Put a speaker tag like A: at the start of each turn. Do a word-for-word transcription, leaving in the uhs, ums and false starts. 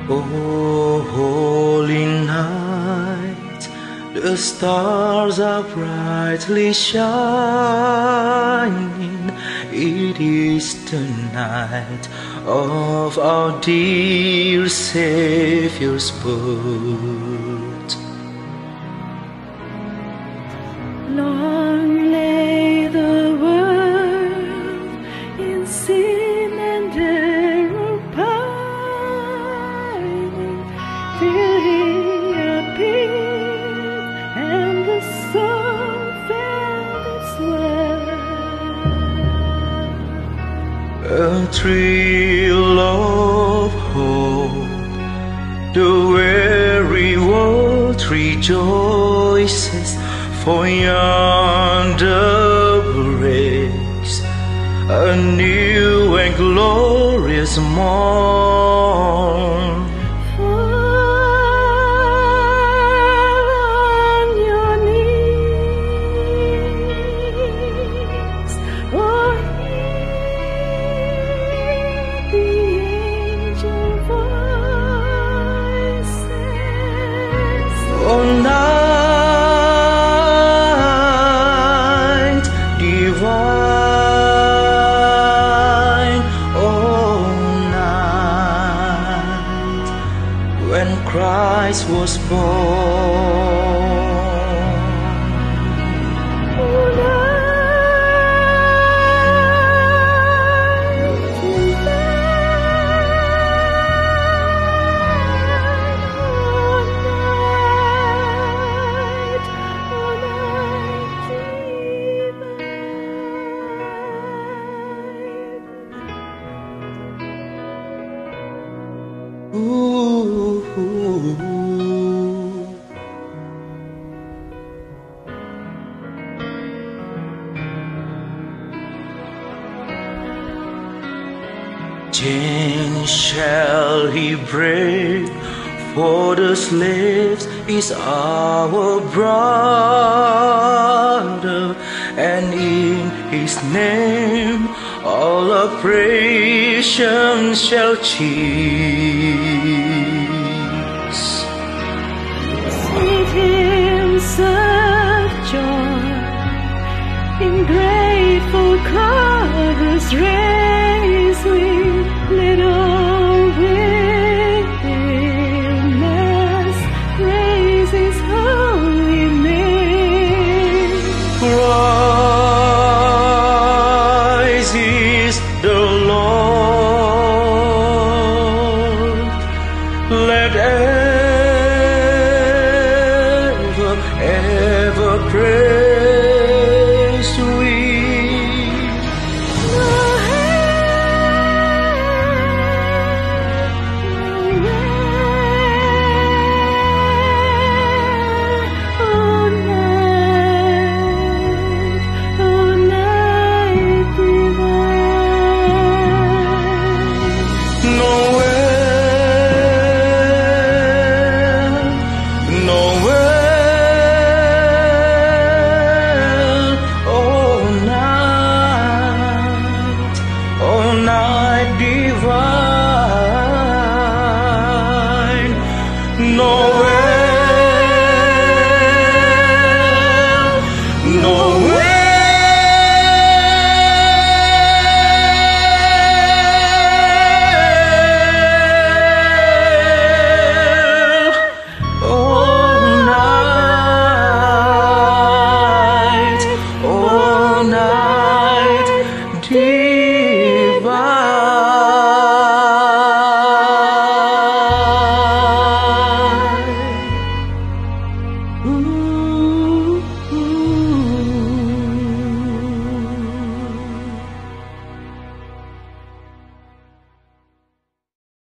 A: Oh, holy night, the stars are brightly shining. It is the night of our dear Savior's birth.
B: Long lay the world in sin and error pining, till He appeared and the soul found its way.
A: A thrill of hope, the weary world rejoices, for yonder breaks a new and glorious morn.
B: Fall on your knees, or hear the angel voices.
A: Oh, night divine, oh, night when Christ was born. Ooh, chains shall He break, for the slave is our brother, and in His name all oppression shall cease.
B: Sweet hymns of joy in grateful chorus raise we, let all within us praise His holy name.
A: Christ is the Lord. Let ever, ever praise we. Dear